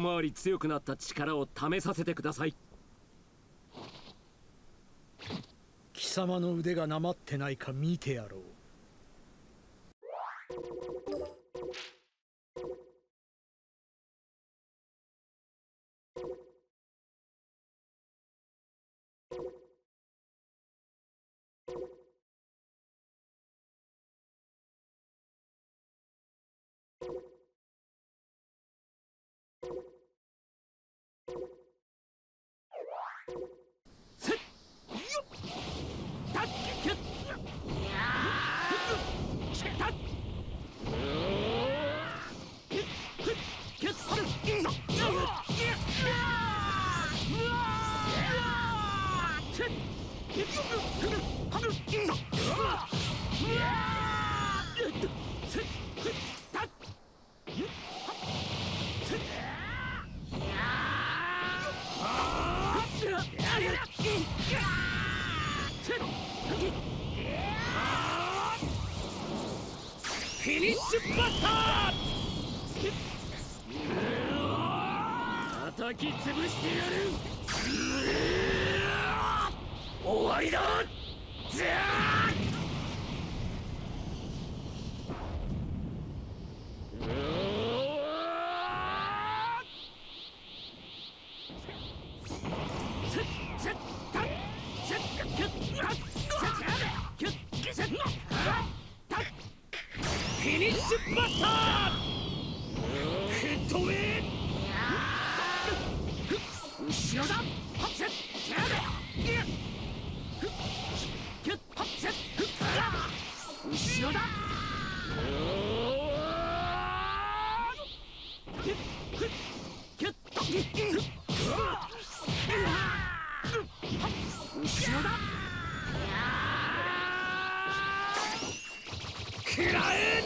一回り強くなった力を試させてください。 貴様の腕がなまってないか見てやろう。フィニッシュバスター！叩き潰してやる！終わりだ！ザー！フィニッシュバスター！ヘッドウェイ！後ろだ！後ろだ！後ろだ！食らえ！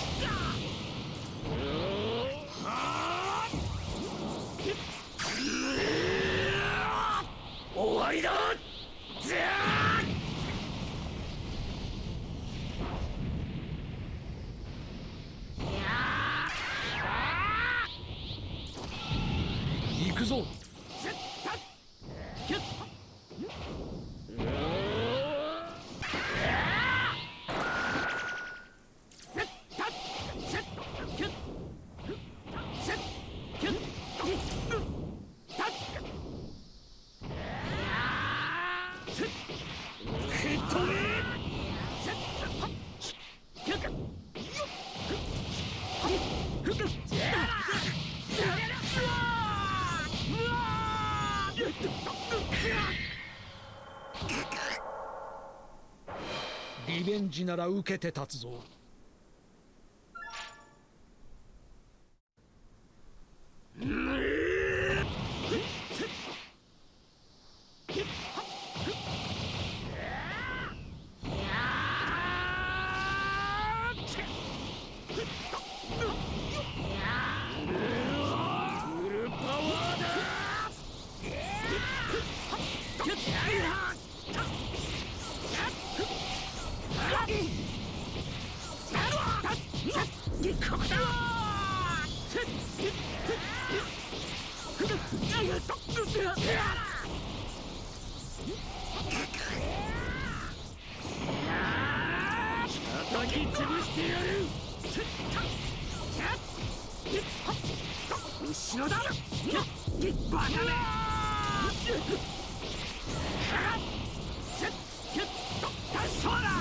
終わりだ！ザー！行くぞ！リベンジなら受けて立つぞ。叩き潰してやる！後ろだ！バカめ！そうだ！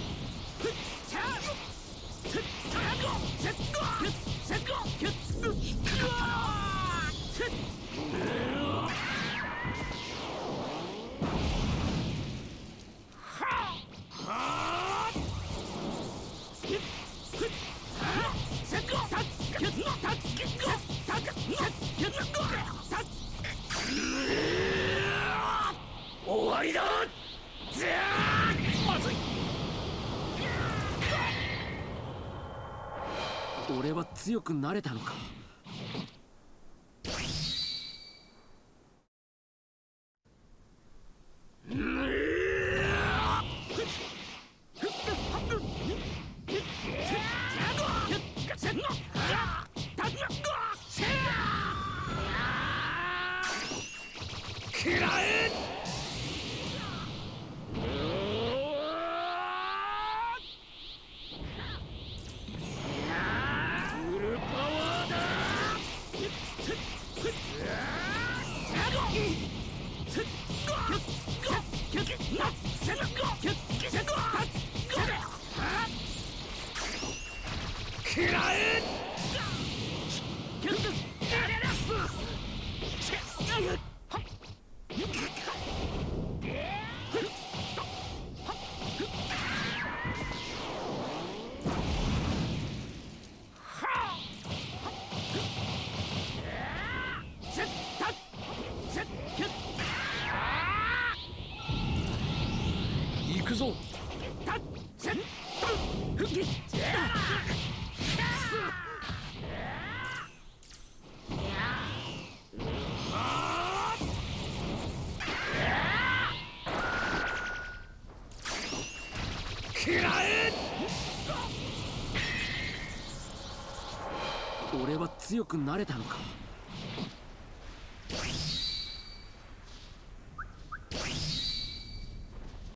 終わりだ！まずい！ 俺は強くなれたのか？ 食らえ。フルパワーだ。食らえ。行くぞ。食らえ。 俺は強くなれたのか。